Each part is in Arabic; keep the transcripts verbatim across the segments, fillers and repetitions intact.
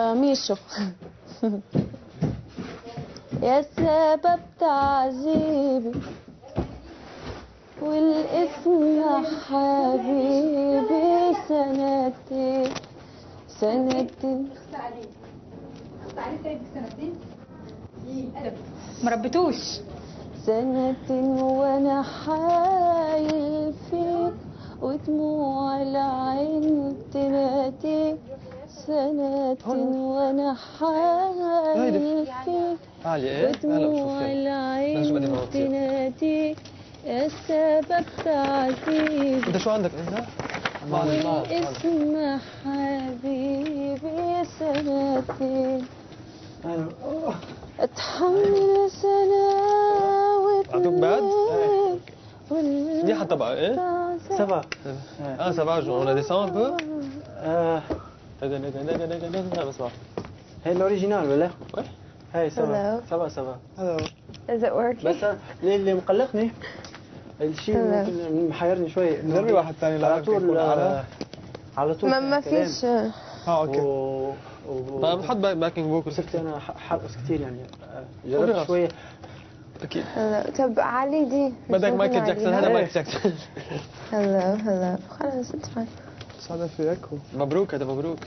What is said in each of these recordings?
ميشو. يا سبب تعذيبي والاسم حبيبي سنتين سنتين ما ربيتوش سنتين وانا حايل فيك ودموع العين تناديك سنتين وانا حايل فيك ودموع العين تناديك يا سبب تعذيبي. انت شو عندك انت؟ والاسم حبيبي سنتين اتحمل سنة واتنين منيحة طبعا ايه؟ سبعة اه سبعة جو on la descend un peu؟ اه هي الاوريجينال ولا؟ وي هاي سبعة سبعة سبعة. Is it working؟ بس اللي مقلقني الشيء ممكن محيرني شوي جربي واحد ثاني على طول على طول ما ما فيش اه اوكي و... طيب نحط باكينج فوكل. صرت انا حرقص كثير يعني جربت شويه اكيد. طب علي دي بدك مايكل جاكسون. هذا مايكل جاكسون. هلا هلا خلاص ادفع. هذا فيك مبروك. هذا مبروك.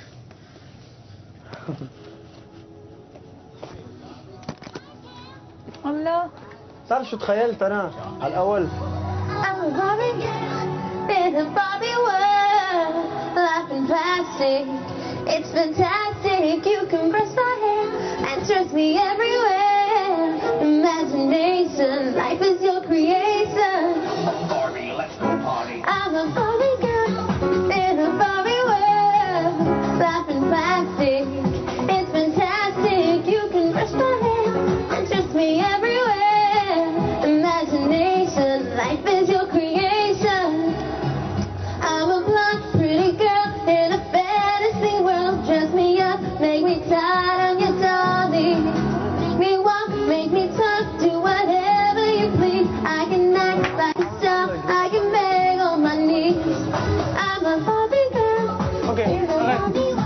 الله تعرف شو تخيلت انا على الاول؟ I'm a Barbie in a Barbie world, life in plastic, it's fantastic. You can brush my hair and trust me everywhere. Imagination, life is your creation. I'm a Barbie, let's go party. I'm a Barbie girl in a Barbie world, life in plastic, it's fantastic. You can brush my hair and trust me everywhere. Imagination, life is your creation. I'm a blonde, pretty girl in a fantasy world. Dress me up, make me tired, I'm your dolly. Make me walk, make me talk, do whatever you please. I can act like a star, I can beg on my knees. I'm a Barbie girl Okay, in a alright. Barbie world.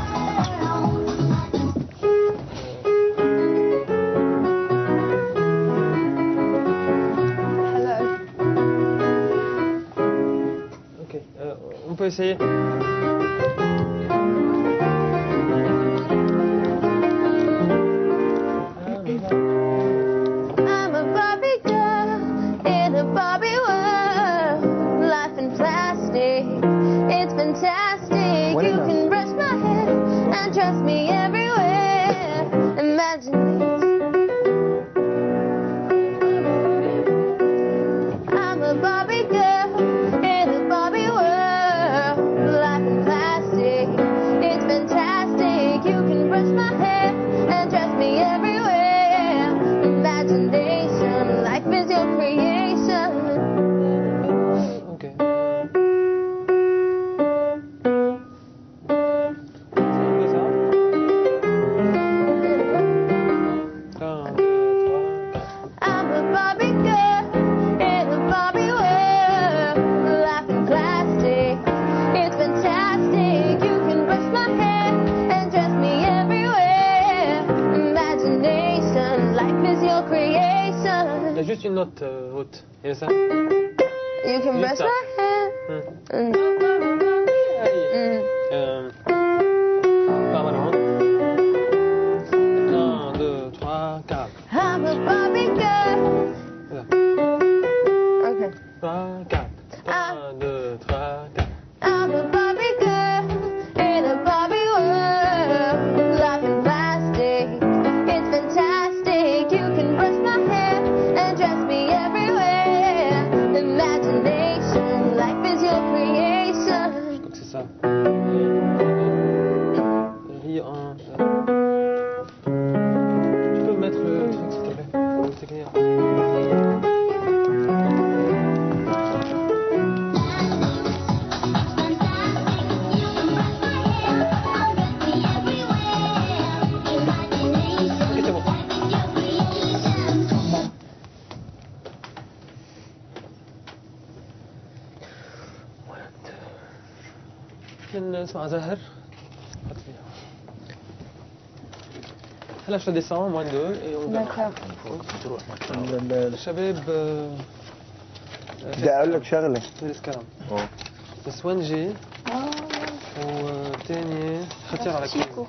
Ok, euh, on peut essayer. I'm a Barbie girl in a Barbie world. Life in plastic, it's fantastic. What You is that? can brush my hair and trust me everywhere. Imagine I'm a Barbie girl in a Barbie world. Life in plastic, it's fantastic. You can brush my hair and trust me everywhere. Imagination, life is your creation. Ok. I'm a Barbie girl in a Barbie world. Life in plastic, it's fantastic. You can brush my hair and dress me everywhere. Imagination, life is your creation. Il y a juste une note euh, haute. Il y a ça. You can brush ça. my hair. Hmm. Mm. Mm. Euh, pas mal, hein. un, deux, trois, quatre. I'm a Barbie girl. Voilà. Okay. trois, quatre. un, deux, trois, quatre. I'm a Barbie girl in a Barbie world. Life in plastic, it's fantastic. You can brush my hair and dress me everywhere. Imagination, life is your creation. Je crois que c'est ça. Ri en. Tu peux mettre le truc s'il te plaît. C'est clair. Ok, c'est bon. من اسمها زهر. حط فيها. Là, je te descends, moins deux, et on verra. D'accord. الشباب آه، بدي اقول لك شغله. في الاسكرام. اه نسوانجي آه. وثاني خطير على كيكو.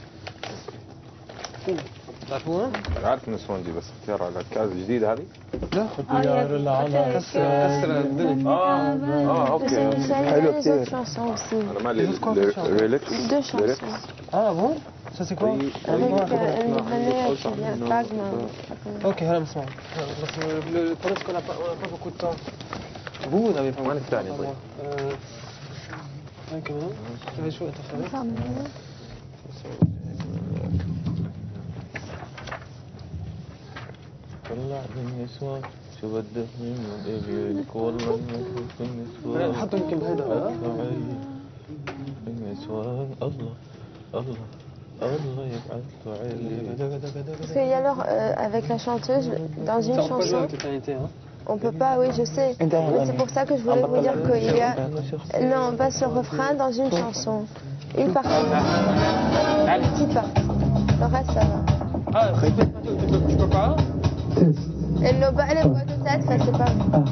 تعرفوها؟ عارف النسوانجي بس اختيار على كاز جديد هذه؟ لا خطير كسر كسر الدنيا. اه اه اوكي C'est حلو les كتير. autres chansons aussi. انا مالي Juste quoi, ça? الريلكس Deux chansons. Ah bon? Ça c'est quoi? Avec euh, une Libanais qui vient Pagma. Ok, هلا نسمع. بس le problème c'est qu'on n'a pas on n'a pas beaucoup de temps. Vous vous n'avez pas وين beaucoup de temps. الثاني طيب؟ Euh, ouais, comment? Tu avais chaud, t'as fait? طلع النسوان شو بده من قبلك والله ما في النسوان حطوا يمكن بهيدا. النسوان الله الله الله يبعث عليه. Parce qu'il y a alors, euh, avec la chanteuse, dans une Ça va pas jouer chanson, avec l'éternité, hein? on peut pas, oui, je sais. Mais c'est pour ça que je voulais vous dire qu'il y a. Non, pas ce refrain dans une chanson. Une partie. Une petite partie. Le reste, ça va. Ah, tu peux, tu peux, tu peux pas? Et le bas, les boîtes de tête, ça c'est pas.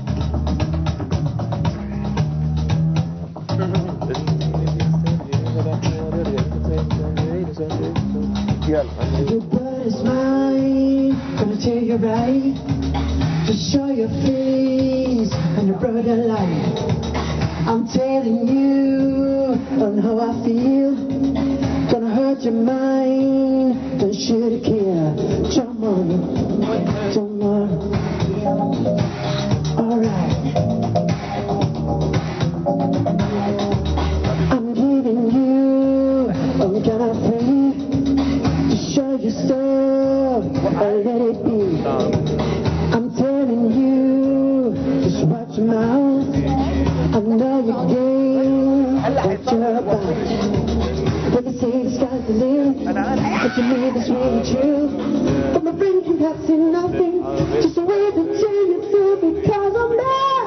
يلا. But it's mine, gonna take you right to show your face and your brother light. I'm telling you on how I feel, gonna hurt your mind, don't shoot a kill. Come on, come on, alright. I'm giving you all kind of faith to show yourself and let it be. I'm telling you, just watch your mouth. I know your game, what you're about. But they say the sky's the limit, but to me that's really true. But my friend can have seen nothing, just a way to tell you through because I'm mad.